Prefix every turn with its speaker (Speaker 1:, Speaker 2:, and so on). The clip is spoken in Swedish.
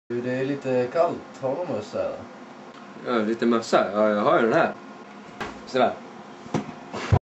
Speaker 1: Det är lite kallt. Har du mössa eller?
Speaker 2: Ja, lite mössa. Ja, jag har ju den här. Sådär.